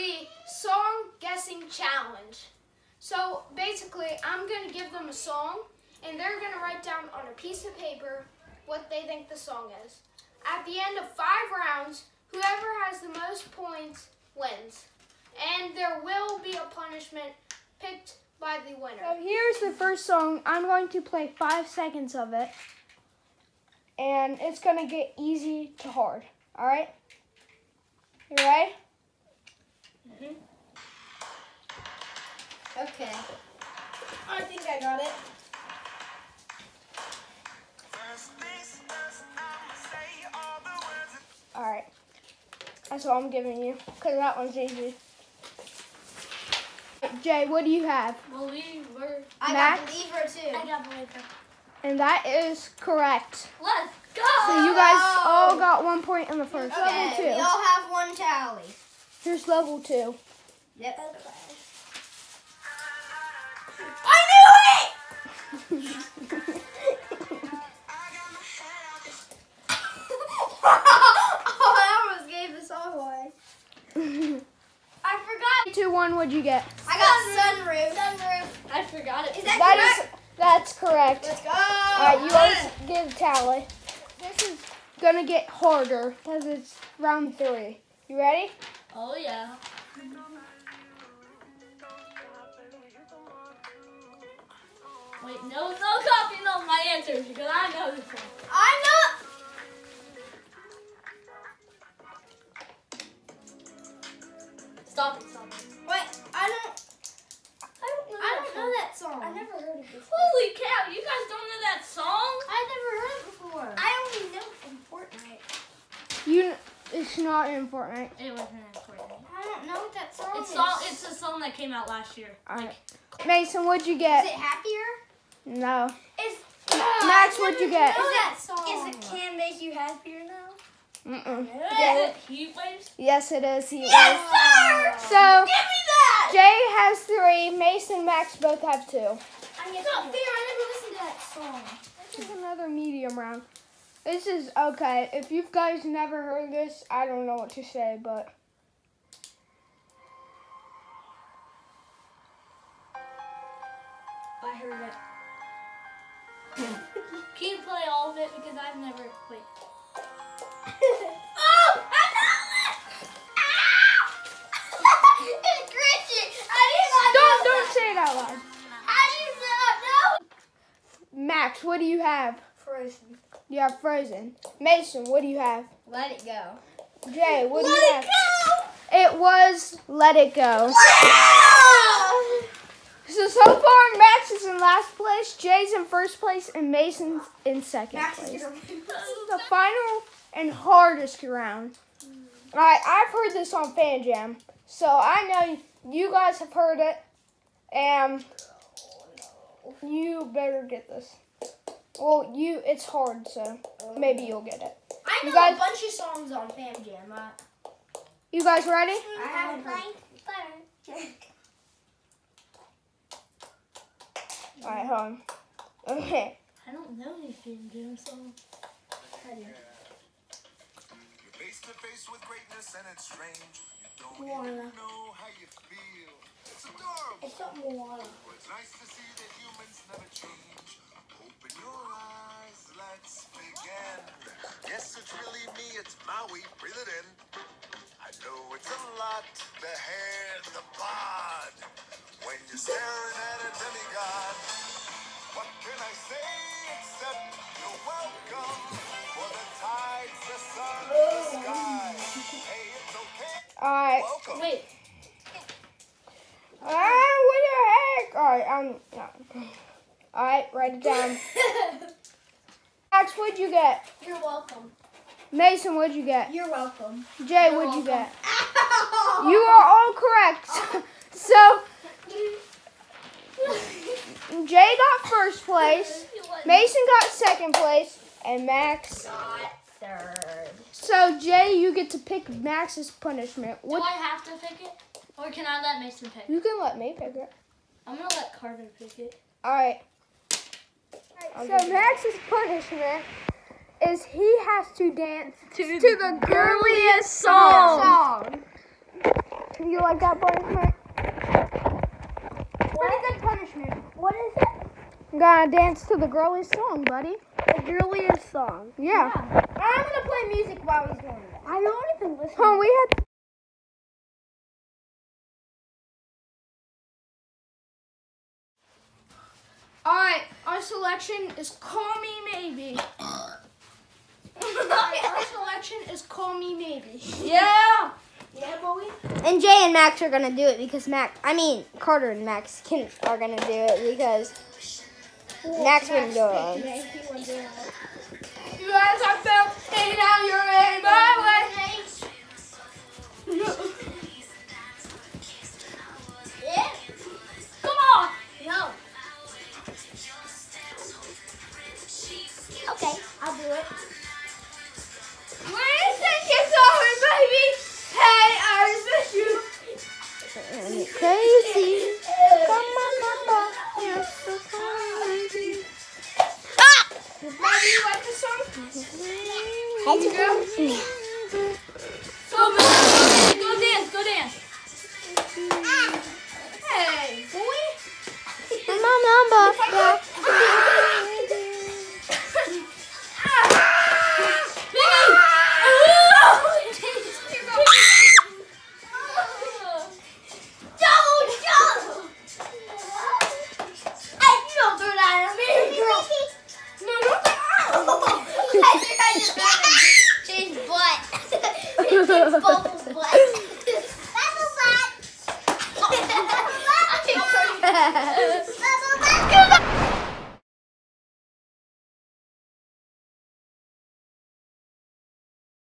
the song guessing challenge. So basically, I'm going to give them a song, and they're going to write down on a piece of paper what they think the song is. At the end of 5 rounds, whoever has the most points wins. And there will be a punishment picked by the winner. So here's the first song. I'm going to play 5 seconds of it. And it's going to get easy to hard. All right? You ready? Mm-hmm. Okay. I think I got it. All right. That's all I'm giving you, because that one's easy. Jay, what do you have? Believer. Max? I got Believer too. I got Believer. And that is correct. Let's go. So you guys all got 1 point in the first. Okay, Level 2. we all have one tally. Here's level 2. Yep. I knew it! Oh, I almost gave the song away. I forgot. 2-1, what'd you get? I got Sunroof. I forgot it. Is that correct? That's correct. Let's go. Alright, you always give a tally. This is gonna get harder because it's round 3. You ready? Oh, yeah. Wait, no copying of my answers because I know this one. I know. Stop it. Wait, I don't know that song. I never heard it before. Holy cow, you guys don't know that song? I never heard it before. I only know from Fortnite. It's not in Fortnite. It wasn't in Fortnite. I don't know what that song is. It's a song that came out last year. Alright. Mason, what'd you get? Is it Happier? No. Max, what'd you get? Is that song? Is it Can Make You Happier Now? Mm-mm. Is it Heat Waves? Yes, it is. Heat Yes, Waves. sir! So, Give me that! Jay has 3. Mason, Max both have 2. I get not fair. I never listened to that song. This is another medium round. This is okay. If you guys never heard this, I don't know what to say, but I heard it. Can you play all of it? Because I've never. Wait. Oh! I know it! Ow! It's Grinch! I did not know don't that. say it out loud. I did not know. Max, what do you have? Frozen. You have Frozen. Mason, what do you have? Let it go. Jay, what do you Let have? it go! It was Let It Go. Wow! So far, Max is in last place, Jay's in first place, and Mason's in second place. This is the final and hardest round. Alright, I've heard this on Fan Jam, so I know you guys have heard it, and you better get this. Well, it's hard, so maybe you'll get it. I know You guys- a bunch of songs on Fam Jam. You guys ready? I haven't heard. Alright, hold on. Okay. I don't know any Fam Jam songs. You're face to face with greatness and it's strange. You don't Moana. even know how you feel. It's adorable. It's not Moana. Well, it's nice to see that humans never change. Open your eyes, let's begin. Yes, it's really me, it's Maui, breathe it in. I know it's a lot, the hair, the bod. When you're staring at a demigod, what can I say except you're welcome? For the tides, the sun, the sky. Hey, it's okay. Alright. Welcome. Wait. What the heck? Alright, Alright, write it down. Max, what'd you get? You're welcome. Mason, what'd you get? You're welcome. Jay, what'd you get? You are all correct. So, Jay got first place, Mason got second place, and Max got third. So, Jay, you get to pick Max's punishment. Do I have to pick it? Or can I let Mason pick? You can let me pick it. I'm going to let Carter pick it. Alright. So, Max's punishment is he has to dance to the girliest song. You like that punishment? Pretty good punishment. What is it? You gotta dance to the girliest song, buddy. The girliest song. Yeah. I'm gonna play music while he's doing that. I don't even listen. Oh, we had. Alright, our selection is Call Me Maybe. Our selection is Call Me Maybe. Yeah. Yeah, Bowie? And Jay and Max are gonna do it because Carter and Max are gonna do it because Max wouldn't do it. You guys are felt, and now you're in my way. Yeah. Come on. No. Okay, I'll do it. When you think it's over, baby, hey, I miss you. Crazy. Come on, mama. You're so crazy. Ah! Baby, you like the song? Hey, girl. Go dance, go dance. Hey, boy. My number. Both